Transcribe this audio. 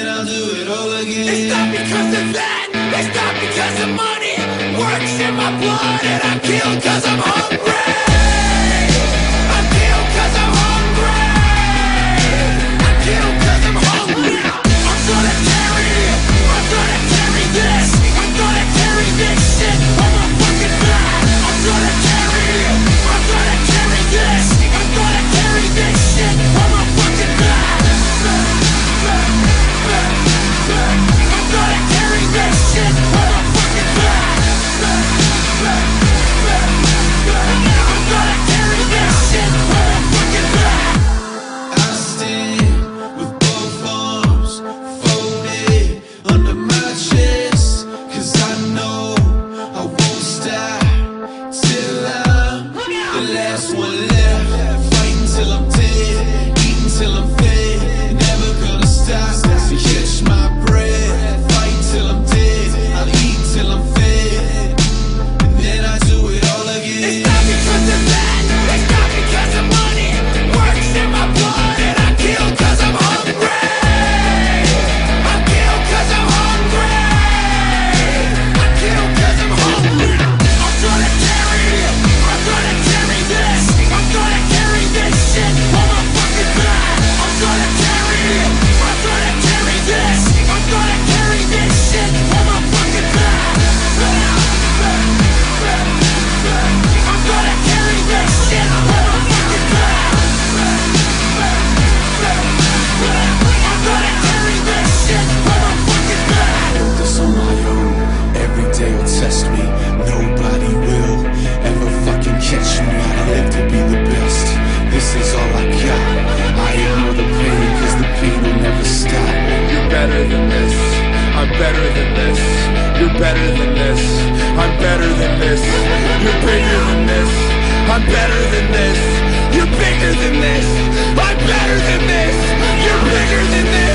then I'll do it all again. It's not because of that, it's not because of money. Works in my blood and I kill cause I'm hungry. I kill cause I'm hungry. I kill cause I'm hungry. I'm gonna carry this. I'm gonna carry this shit on my fucking back. I'm gonna carry this. I'm gonna carry this shit on my fucking back. I'm gonna carry this shit on my fucking back. I'm gonna carry this shit on my fucking back. I stand with both arms folded under my chest, cause I know I won't stop till I'm the last one left. Fighting till I'm dead, eating till I'm fed, never gonna stop to catch my breath. Fight till I'm dead, I'll eat till I'm fed, and then I do it all again. It's not because of that, it's not because of money. Works in my blood and I kill cause I'm hungry. I kill cause I'm hungry. I kill cause I'm hungry. I'm gonna carry this. I'm gonna carry this shit on my fucking back. I'm gonna carry this. I'm gonna carry this shit on my fucking back. I'm gonna carry this shit on my fucking back. I'm gonna carry this shit on my fucking back. This on my own, every day will test me. Nobody will ever fucking catch me. I live to be the best, this is all I got. I ignore the pain, cause the pain will never stop. You're better than this, I'm better than this. You're better than this, I'm better than this. You're bigger than this, I'm better than this. You're bigger than this, I'm better than this. You're bigger than this.